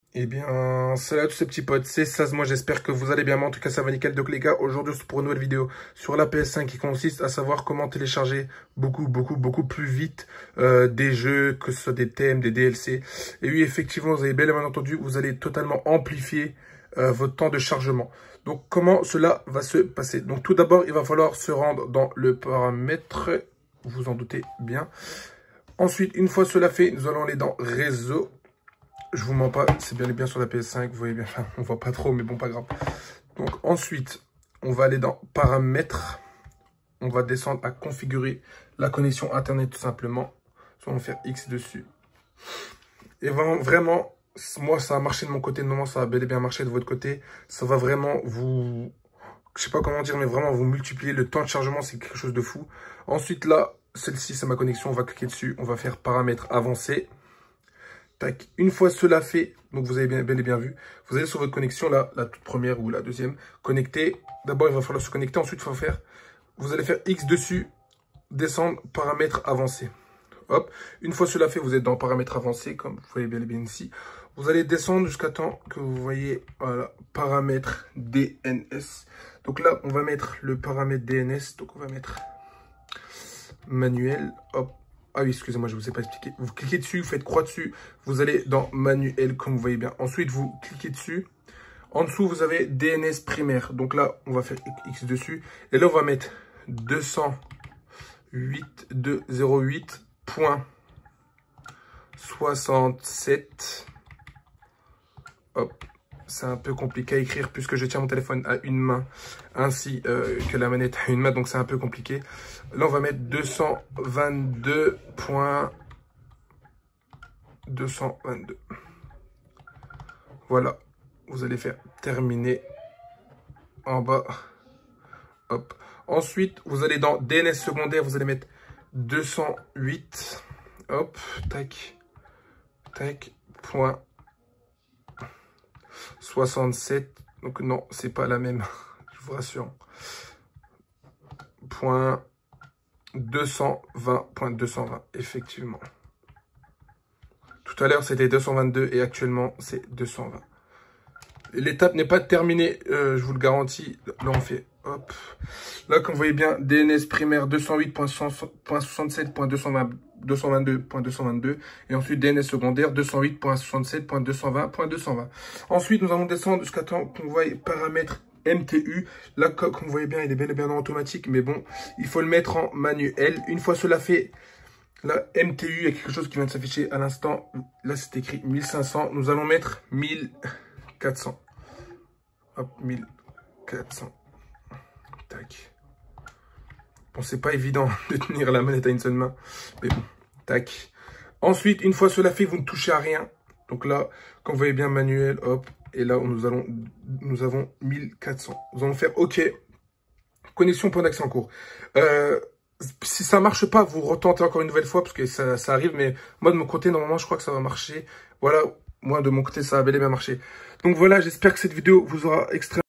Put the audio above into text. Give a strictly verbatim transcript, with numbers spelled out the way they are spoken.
Eh bien, salut à tous ces petits potes, c'est Saz, moi j'espère que vous allez bien, moi en tout cas ça va nickel. Donc les gars, aujourd'hui c'est pour une nouvelle vidéo sur la P S cinq qui consiste à savoir comment télécharger beaucoup, beaucoup, beaucoup plus vite euh, des jeux, que ce soit des thèmes, des D L C. Et oui, effectivement, vous avez bien entendu, vous allez totalement amplifier euh, votre temps de chargement. Donc comment cela va se passer? Donc tout d'abord, il va falloir se rendre dans le paramètre, vous vous en doutez bien. Ensuite, une fois cela fait, nous allons aller dans réseau. Je vous mens pas, c'est bien et bien sur la P S cinq, vous voyez bien, enfin, on voit pas trop, mais bon, pas grave. Donc ensuite, on va aller dans paramètres. On va descendre à configurer la connexion internet tout simplement. Soit on va faire X dessus. Et vraiment, moi ça a marché de mon côté, normalement ça a bel et bien marché de votre côté. Ça va vraiment vous, je sais pas comment dire, mais vraiment vous multiplier le temps de chargement, c'est quelque chose de fou. Ensuite là, celle-ci c'est ma connexion, on va cliquer dessus, on va faire paramètres avancés. Tac. Une fois cela fait, donc vous avez bien, bien et bien vu, vous allez sur votre connexion, là, la toute première ou la deuxième, connecter. D'abord, il va falloir se connecter, ensuite, il faut faire, vous allez faire X dessus, descendre, paramètres avancés. Hop. Une fois cela fait, vous êtes dans paramètres avancés, comme vous voyez bien et bien ici. Vous allez descendre jusqu'à temps que vous voyez, voilà, paramètres D N S. Donc là, on va mettre le paramètre D N S, donc on va mettre manuel, hop. Ah oui, excusez-moi, je ne vous ai pas expliqué. Vous cliquez dessus, vous faites croix dessus. Vous allez dans manuel, comme vous voyez bien. Ensuite, vous cliquez dessus. En dessous, vous avez D N S primaire. Donc là, on va faire X dessus. Et là, on va mettre deux cent huit deux zéro huit point soixante-sept. Hop. C'est un peu compliqué à écrire puisque je tiens mon téléphone à une main ainsi euh, que la manette à une main, donc c'est un peu compliqué. Là, on va mettre deux cent vingt-deux point deux cent vingt-deux. Voilà, vous allez faire terminer en bas. Hop. Ensuite, vous allez dans D N S secondaire, vous allez mettre deux cent huit. Hop, tac, tac, point soixante-sept. Donc non, c'est pas la même, je vous rassure. Point deux cent vingt point deux cent vingt, effectivement. Tout à l'heure, c'était deux cent vingt-deux et actuellement, c'est deux cent vingt. L'étape n'est pas terminée, euh, je vous le garantis. Là, on fait, hop. Là, comme vous voyez bien, D N S primaire deux cent huit point soixante-sept point deux cent vingt-deux point deux cent vingt-deux. Et ensuite, D N S secondaire deux cent huit point soixante-sept point deux cent vingt point deux cent vingt. Ensuite, nous allons descendre jusqu'à temps qu'on voit paramètres M T U. Là, comme vous voyez bien, il est bel et bien en automatique. Mais bon, il faut le mettre en manuel. Une fois cela fait, là, M T U, il y a quelque chose qui vient de s'afficher à l'instant. Là, c'est écrit mille cinq cents. Nous allons mettre mille quatre cents. Hop, mille quatre cents. Tac. Bon, c'est pas évident de tenir la manette à une seule main. Mais bon, tac. Ensuite, une fois cela fait, vous ne touchez à rien. Donc là, comme vous voyez bien, manuel, hop. Et là, nous, allons, nous avons mille quatre cents. Nous allons faire OK. Connexion, point d'accès en cours. Euh, si ça marche pas, vous retentez encore une nouvelle fois parce que ça, ça arrive. Mais moi, de mon côté, normalement, je crois que ça va marcher. Voilà. Moi, de mon côté, ça a bel et bien marché. Donc voilà, j'espère que cette vidéo vous aura extrêmement